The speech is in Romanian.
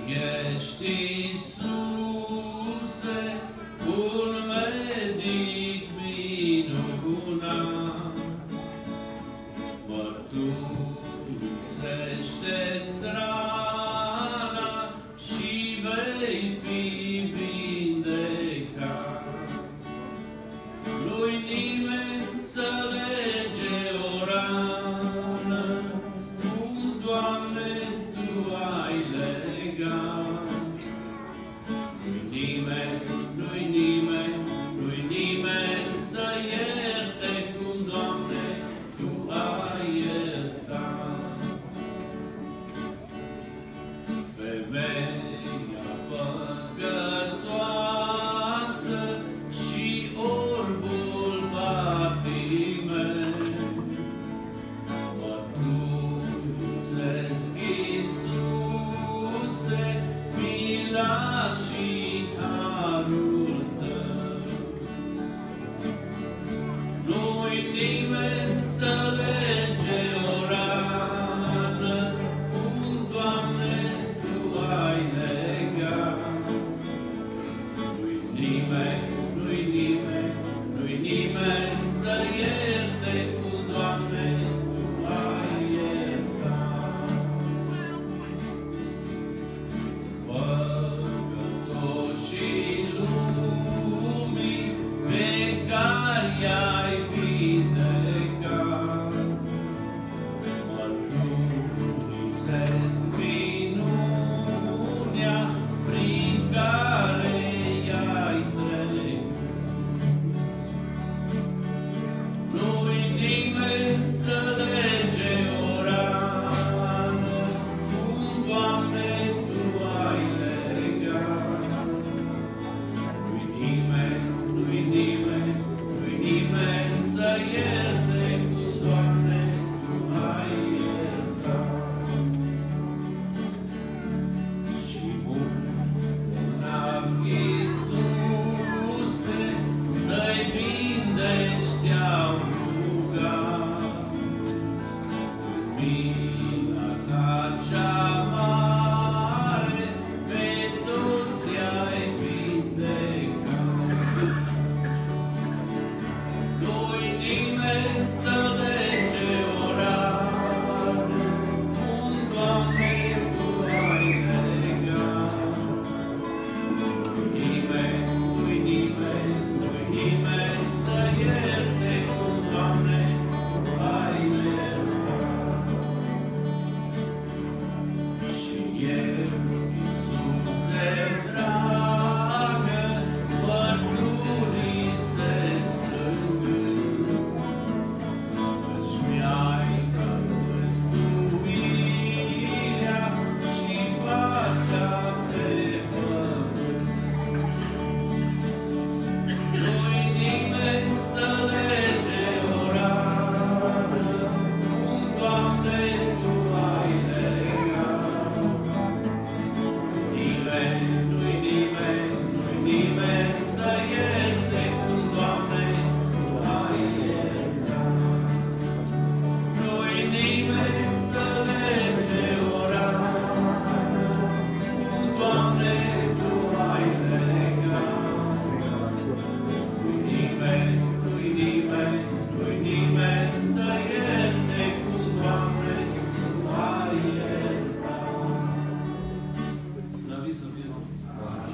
ești, Iisuse, un medic minunat. Mărturisește-ți rana și vei fi vindecat. Nu-i nimeni să lege o rană, cum, Doamne, Tu ai legat. Nu-i nimeni, nu-i nimeni, nu-i nimeni să ierte, cum, Doamne, Tu ai iertat. Femeia păcătoasă și orbul Bartimeu, mărturisesc, Iisuse, mila și harul Tău. Nu-i nimeni să lege o rană, cum, Doamne, Tu ai legat. Nu-i nimeni, nu-i nimeni, nu-i nimeni să ierte, cum, Doamne, Tu ai iertat. Păcătoșii lumii pe care i-ai vindecat, mărturisesc minunea prin care i-ai trecut. Nu-i nimeni să lege o rană, cum, Doamne, Tu ai legat. Nu-i nimeni, nu-i nimeni, nu-i nimeni să ierte, cum, Doamne, Tu ai iertat. Și mulți bolnavi, Iisuse, să-i vindești te-au rugat. În mila Ta cea mare, pe toți ai vindecat. Nu-i nimeni să lege o rană, cum, Doamne, Tu ai legat. Nu-i nimeni, nu-i nimeni, nu-i nimeni să ierte, cum, Doamne, Tu ai iertat. Și eu, Iisuse dragă, mărturisesc plângând, căci mi-ai dat mântuirea și pacea pe pământ. Nu-i nimeni să lege o rană, cum, Doamne, Tu ai legat. Nimeni, nu-i nimeni, nu-i nimeni să ierte, cum, Doamne, Tu ai iertat. Nu-i nimeni să lege o rană, cum, Doamne, Tu ai legat. Nu-i nimeni, nu-i nimeni, nu-i nimeni să ierte, cum, Doamne, Tu ai iertat. Slăvit să fie Domnul!